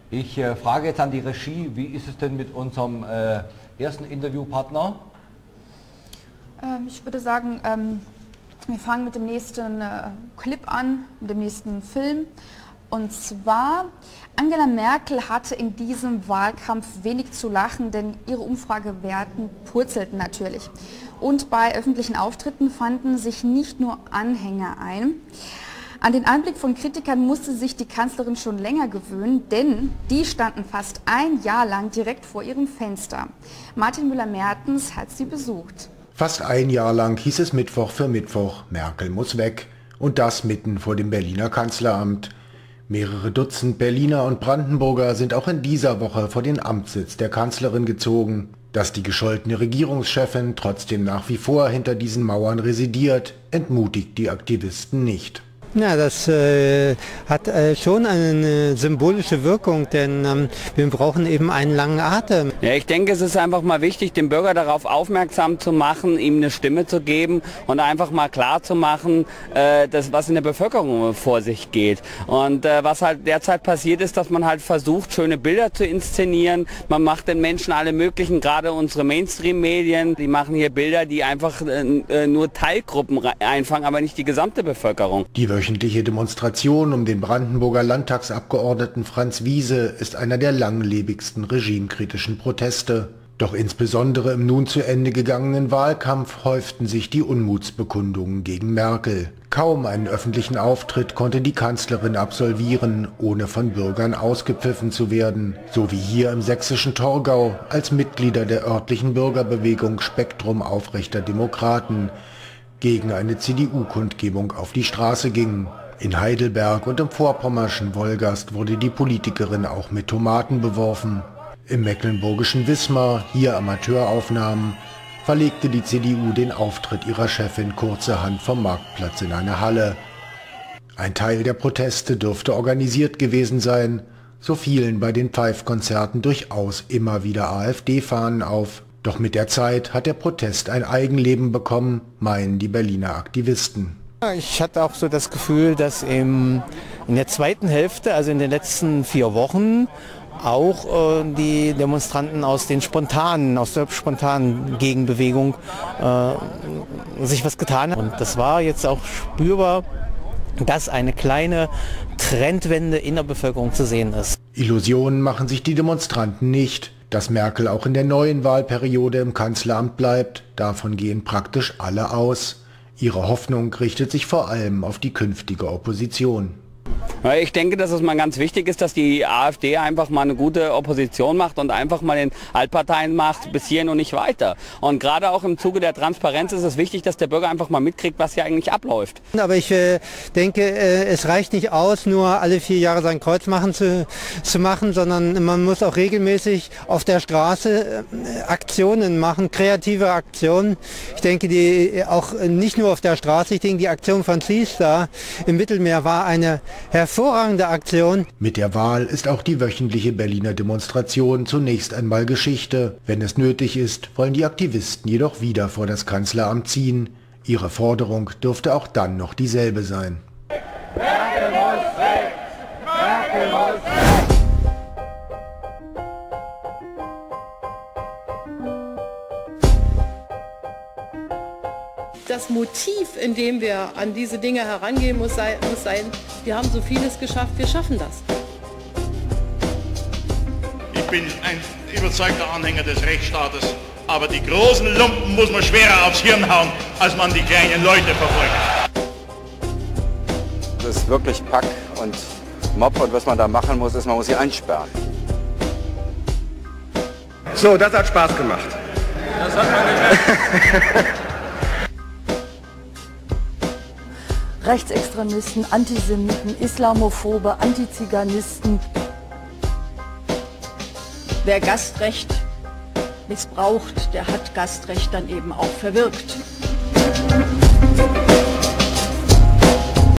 Ich frage jetzt an die Regie, wie ist es denn mit unserem ersten Interviewpartner? Ich würde sagen, wir fangen mit dem nächsten Clip an, mit dem nächsten Film. Und zwar, Angela Merkel hatte in diesem Wahlkampf wenig zu lachen, denn ihre Umfragewerten purzelten natürlich. Und bei öffentlichen Auftritten fanden sich nicht nur Anhänger ein. An den Anblick von Kritikern musste sich die Kanzlerin schon länger gewöhnen, denn die standen fast ein Jahr lang direkt vor ihrem Fenster. Martin Müller-Mertens hat sie besucht. Fast ein Jahr lang hieß es Mittwoch für Mittwoch, Merkel muss weg. Und das mitten vor dem Berliner Kanzleramt. Mehrere Dutzend Berliner und Brandenburger sind auch in dieser Woche vor den Amtssitz der Kanzlerin gezogen. Dass die gescholtene Regierungschefin trotzdem nach wie vor hinter diesen Mauern residiert, entmutigt die Aktivisten nicht. Ja, das hat schon eine symbolische Wirkung, denn wir brauchen eben einen langen Atem. Ja, ich denke, es ist einfach mal wichtig, den Bürger darauf aufmerksam zu machen, ihm eine Stimme zu geben und einfach mal klar zu machen, was in der Bevölkerung vor sich geht. Und was halt derzeit passiert ist, dass man halt versucht, schöne Bilder zu inszenieren. Man macht den Menschen alle möglichen, gerade unsere Mainstream-Medien, die machen hier Bilder, die einfach nur Teilgruppen einfangen, aber nicht die gesamte Bevölkerung. Die wöchentliche Demonstration um den Brandenburger Landtagsabgeordneten Franz Wiese ist einer der langlebigsten regimekritischen Proteste. Doch insbesondere im nun zu Ende gegangenen Wahlkampf häuften sich die Unmutsbekundungen gegen Merkel. Kaum einen öffentlichen Auftritt konnte die Kanzlerin absolvieren, ohne von Bürgern ausgepfiffen zu werden. So wie hier im sächsischen Torgau, als Mitglieder der örtlichen Bürgerbewegung Spektrum aufrechter Demokraten gegen eine CDU-Kundgebung auf die Straße gingen. In Heidelberg und im vorpommerschen Wolgast wurde die Politikerin auch mit Tomaten beworfen. Im mecklenburgischen Wismar, hier Amateuraufnahmen, verlegte die CDU den Auftritt ihrer Chefin kurzerhand vom Marktplatz in eine Halle. Ein Teil der Proteste dürfte organisiert gewesen sein, so fielen bei den Pfeifkonzerten durchaus immer wieder AfD-Fahnen auf. Doch mit der Zeit hat der Protest ein Eigenleben bekommen, meinen die Berliner Aktivisten. Ich hatte auch so das Gefühl, dass in der zweiten Hälfte, also in den letzten 4 Wochen, auch die Demonstranten aus der spontanen Gegenbewegung sich was getan haben. Und das war jetzt auch spürbar, dass eine kleine Trendwende in der Bevölkerung zu sehen ist. Illusionen machen sich die Demonstranten nicht. Dass Merkel auch in der neuen Wahlperiode im Kanzleramt bleibt, davon gehen praktisch alle aus. Ihre Hoffnung richtet sich vor allem auf die künftige Opposition. Ich denke, dass es mal ganz wichtig ist, dass die AfD einfach mal eine gute Opposition macht und einfach mal den Altparteien macht, bis hierhin und nicht weiter. Und gerade auch im Zuge der Transparenz ist es wichtig, dass der Bürger einfach mal mitkriegt, was hier eigentlich abläuft. Aber ich denke, es reicht nicht aus, nur alle 4 Jahre sein Kreuz zu machen, sondern man muss auch regelmäßig auf der Straße Aktionen machen, kreative Aktionen. Ich denke, die auch nicht nur auf der Straße, ich denke, die Aktion von Ziestar im Mittelmeer war eine hervorragende Aktion. Mit der Wahl ist auch die wöchentliche Berliner Demonstration zunächst einmal Geschichte. Wenn es nötig ist, wollen die Aktivisten jedoch wieder vor das Kanzleramt ziehen. Ihre Forderung dürfte auch dann noch dieselbe sein. Merkel muss weg! Merkel muss weg! Das Motiv, in dem wir an diese Dinge herangehen, muss sein, wir haben so vieles geschafft, wir schaffen das. Ich bin ein überzeugter Anhänger des Rechtsstaates, aber die großen Lumpen muss man schwerer aufs Hirn hauen, als man die kleinen Leute verfolgt. Das ist wirklich Pack und Mob, und was man da machen muss, ist, man muss sie einsperren. So, das hat Spaß gemacht. Das hat man gemerkt. Rechtsextremisten, Antisemiten, Islamophobe, Antiziganisten. Wer Gastrecht missbraucht, der hat Gastrecht dann eben auch verwirkt.